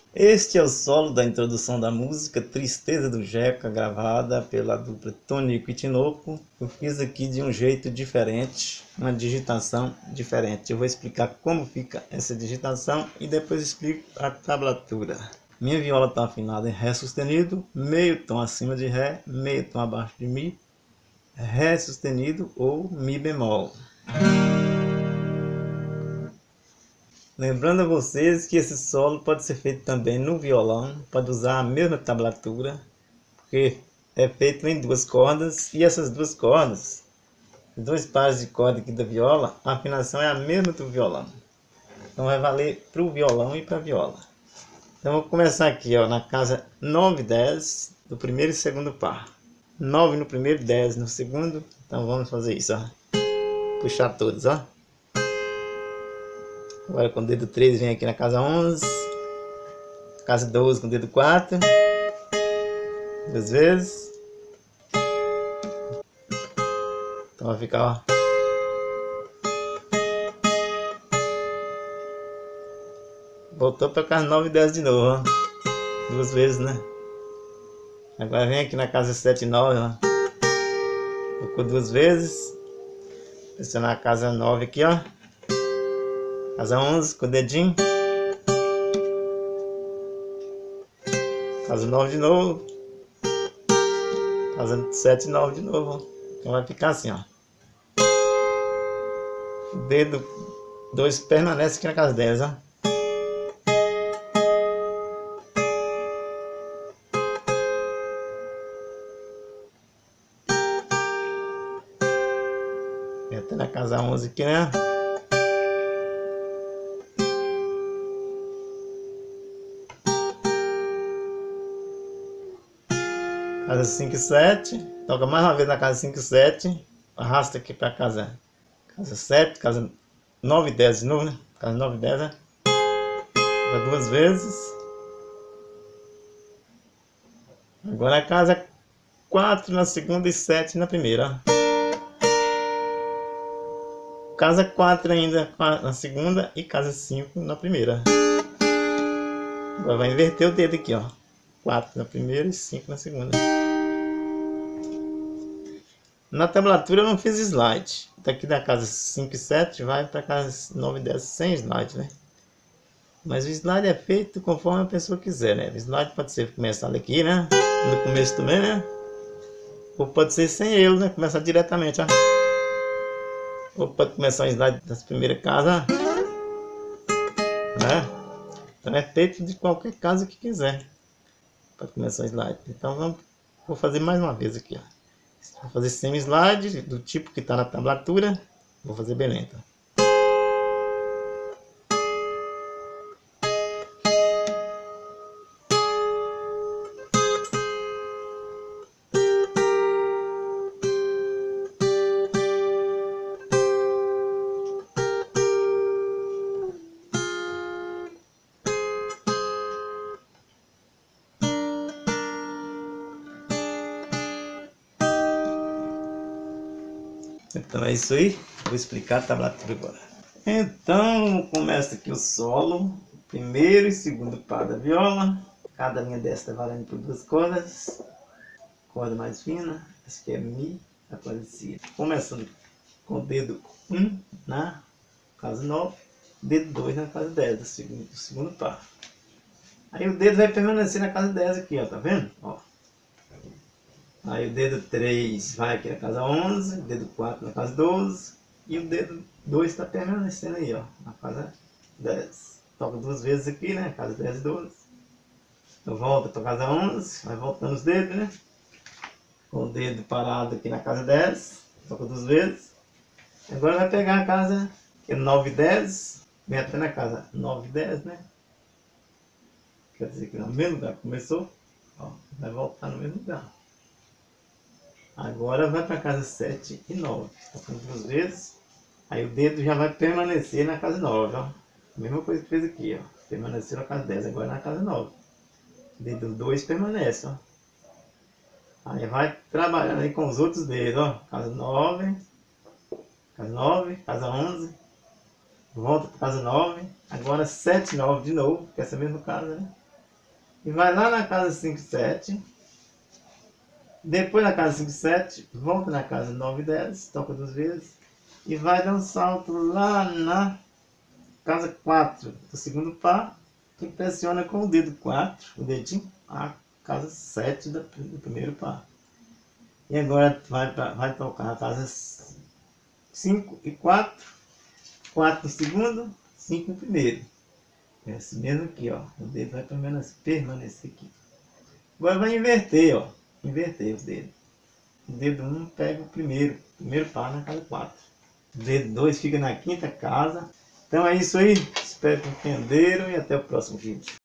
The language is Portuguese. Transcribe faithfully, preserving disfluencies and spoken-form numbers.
Este é o solo da introdução da música Tristeza do Jeca, gravada pela dupla Tonico e Tinoco. Eu fiz aqui de um jeito diferente, uma digitação diferente. Eu vou explicar como fica essa digitação e depois explico a tablatura. Minha viola está afinada em Ré sustenido, meio tom acima de Ré, meio tom abaixo de Mi, Ré sustenido ou Mi bemol. Lembrando a vocês que esse solo pode ser feito também no violão, pode usar a mesma tablatura, porque é feito em duas cordas, e essas duas cordas, dois pares de corda aqui da viola, a afinação é a mesma do violão. Então vai valer para o violão e para a viola. Então vou começar aqui, ó, na casa nove e dez do primeiro e segundo par. nove no primeiro, dez no segundo. Então vamos fazer isso, ó. Puxar todos, ó. Agora com o dedo três vem aqui na casa onze, casa doze com o dedo quatro, duas vezes. Então vai ficar, ó. Voltou para casa nove e dez de novo, ó. Duas vezes, né? Agora vem aqui na casa sete e nove, ó. Tocou duas vezes. Pressionar a casa nove aqui, ó. Casa onze com o dedinho. Casa nove de novo. Casa sete e nove de novo, ó. Então vai ficar assim, ó. O dedo dois permanece aqui na casa dez, ó. E até na casa onze aqui, né? Casa cinco e sete, toca mais uma vez na casa cinco e sete, arrasta aqui para casa, casa sete, casa nove e dez de novo, né? Casa nove e dez, né? Toca duas vezes. Agora a casa quatro na segunda e sete na primeira. Casa quatro ainda na segunda e casa cinco na primeira. Agora vai inverter o dedo aqui, ó. quatro na primeira e cinco na segunda. Na tablatura eu não fiz slide. Daqui da casa cinco e sete vai para casa nove e dez sem slide, né? Mas o slide é feito conforme a pessoa quiser, né? O slide pode ser começado aqui, né? No começo também, né? Ou pode ser sem ele, né? Começar diretamente, ó. Ou pode começar o slide das primeiras casas, né? Então é feito de qualquer casa que quiser. Pode começar o slide. Então vamos, vou fazer mais uma vez aqui, ó. Vou fazer sem slide, do tipo que está na tablatura. Vou fazer bem lento. Então é isso aí, vou explicar a tablatura agora. Então começa aqui o solo, primeiro e segundo par da viola. Cada linha desta valendo por duas cordas, corda mais fina, essa aqui é Mi, a corda de Si. Começando com o dedo um na casa nove, dedo dois na casa dez do segundo, do segundo par. Aí o dedo vai permanecer na casa dez aqui, ó, tá vendo? Ó. Aí o dedo três vai aqui na casa onze, o dedo quatro na casa doze e o dedo dois está permanecendo aí, ó, na casa dez. Toca duas vezes aqui, né, casa dez e doze. Então volta para casa onze, vai voltando os dedos, né, com o dedo parado aqui na casa dez, toca duas vezes. Agora vai pegar a casa que é nove e dez, vem até na casa nove e dez, né, quer dizer que no mesmo lugar que começou, ó, vai voltar no mesmo lugar. Agora vai para casa sete e nove, tocando duas vezes, aí o dedo já vai permanecer na casa nove, ó. Mesma coisa que fez aqui, ó, permaneceu na casa dez, agora na casa nove. O dedo dois permanece, ó. Aí vai trabalhando aí com os outros dedos, ó, casa nove, casa nove, casa onze, volta para casa nove, agora sete e nove de novo, que é essa mesma casa, né? E vai lá na casa cinco, sete. Depois na casa cinco, sete, volta na casa nove, dez, toca duas vezes. E vai dar um salto lá na casa quatro do segundo par. E pressiona com o dedo quatro, o dedinho, a casa sete do primeiro par. E agora vai, vai tocar a casa cinco e quatro. quatro no segundo, cinco no primeiro. É assim mesmo aqui, ó. O dedo vai pelo menos permanecer aqui. Agora vai inverter, ó. Inverter os dedos. O dedo um pega o primeiro. Primeiro par na casa quatro. O dedo dois fica na quinta casa. Então é isso aí. Espero que entenderam e até o próximo vídeo.